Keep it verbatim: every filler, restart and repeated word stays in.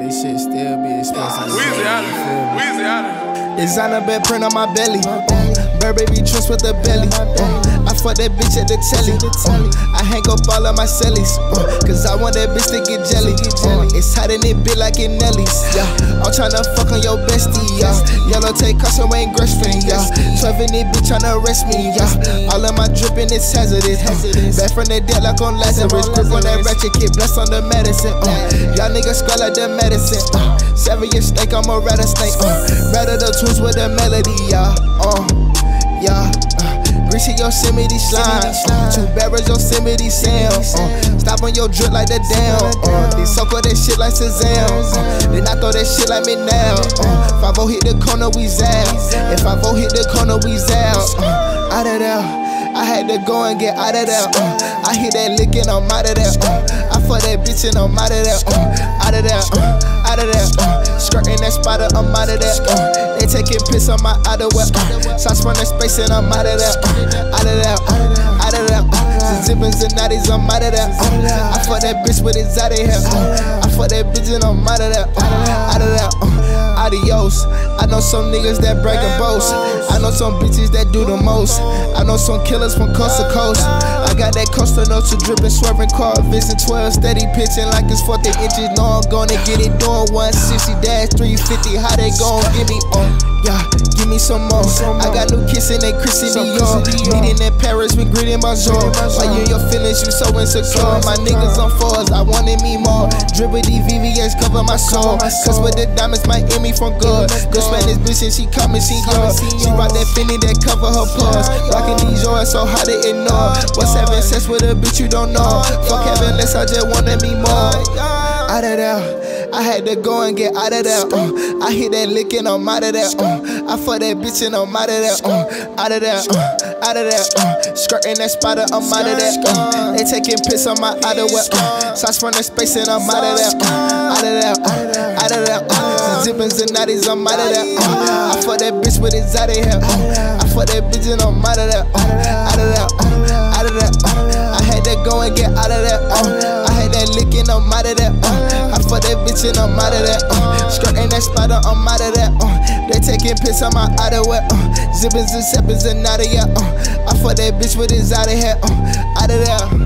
this shit still be expensive. Weezy out of here. Weezy out of here. Designer bed print on my belly. Uh, Burberry trunks with the belly. Uh, I fuck that bitch at the telly. Uh, I hang up all of my cellies. Uh, Cause I want that bitch to get jelly. Uh, it's hot in it, bit like in Nelly's. Yeah, I'm tryna fuck on your bestie. Yeah, yellow tape custom Wayne Gretzky. Yeah, twelve in it, bitch tryna arrest me. Yeah, all of my dripping is hazardous. Uh, back from the dead like on Lazarus. Grip on that ratchet kid, blessed on the medicine. Uh, y'all niggas squat like the medicine. Uh, Seven years snake, I'm a rattlesnake. Uh, rattle the tunes with a melody, yeah. Uh, yeah. Uh, Greasy Yosemite slime. Uh, two barrels Yosemite Sam. Uh, stop on your drip like the dam. Uh, they suck all that shit like Shazam. Uh, then I throw that shit like me now. Uh, five oh hit the corner, we zap. If five oh hit the corner, we zap. Uh, out of there. I had to go and get out of there. Uh, I hear that lick and I'm out of there. Uh, I fuck that bitch and I'm out of there. Uh, out of there. Uh, out of there. Uh, skirting that spider, I'm out of there. Uh, they taking piss on my outerwear. Uh, sauce from the space and I'm out of there. Uh, out of there. Uh, out of there. Uh, zippins and natties, I'm out of there. Uh, I fuck that bitch with his out of here. Uh, I fuck that bitch and I'm out of there. Uh, out of there. Uh, adios. I know some niggas that brag and boast. I know some bitches that do the most. I know some killers from coast to coast. I got that Costa Nostra dripping, swerving car, vision twelve, steady pitching like it's fourteen inches. Know I'm gonna get it doing one sixty dash three fifty. How they gon' give me on? Yeah, give me some more. I got new kiss in that Chrissy Dior. Meeting in Paris with grit in my jaw. Why you in your feelings, you so insecure. My niggas on fours, I wanted me more. Dribble D V V S cover my soul. Cause with the diamonds might end me from good. Good Spanish bitch and she coming, she yours. She rock that Fendi that cover her pores. Rockin' these yours so hard to ignore. What's having sex with a bitch you don't know? Fuck having less, I just wanted me more. Out of there, I had to go and get out of there. Uh, I hit that lick and I'm out of there. Uh, I fuck that bitch and I'm out of there. Uh, out of there, uh, out of there. Uh, skirting that spider, I'm out of there. Uh, they taking piss on my outerwear. Uh, sauce from the space and I'm out of there. Uh, out of there, uh, out of there. Uh, zippins and natties, I'm out of there. Uh, I fuck that bitch with his out of here. Uh, I fuck that bitch and I'm out of there. Uh, out of there, uh, out of there. Uh, I had to go and get out of there. Uh, I had that lick and I'm out of there. Uh, I fuck that bitch and I'm out of there. Uh, skirting that spider, I'm out of there. Uh, they taking piss on my outerwear. Uh, zippins and seppins and out of here. Uh, I fuck that bitch with his out of here. Uh, out of there.